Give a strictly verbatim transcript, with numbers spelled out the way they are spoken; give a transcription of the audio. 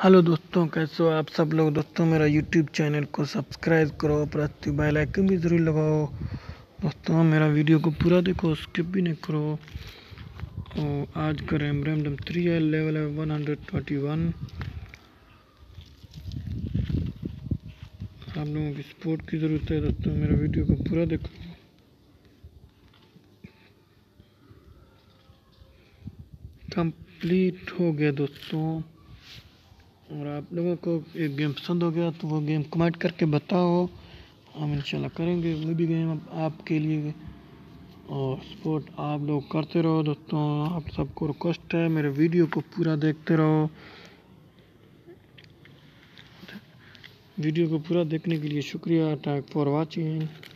Hello दोस्तों, कैसे हो आप सब लोग। दोस्तों मेरा यूट्यूब चैनल को सब्सक्राइब करो, प्लस बेल आइकन भी ज़रूर लगाओ। दोस्तों मेरा वीडियो को पूरा देखो, स्किप भी नहीं करो। और आज का रैम रैम थ्री है, लेवल है वन हंड्रेड ट्वेंटी वन। आप लोगों की सपोर्ट की ज़रूरत है दोस्तों, मेरा वीडियो को पूरा देखो। कंप्लीट हो गया दोस्तों। और आप लोगों को एक गेम पसंद हो गया तो वो गेम कमेंट करके बताओ, हम इंशाल्लाह करेंगे वो भी गेम आपके लिए। और सपोर्ट आप लोग करते रहो दोस्तों, आप सबको रिक्वेस्ट है मेरे वीडियो को पूरा देखते रहो। वीडियो को पूरा देखने के लिए शुक्रिया। Thank for watching.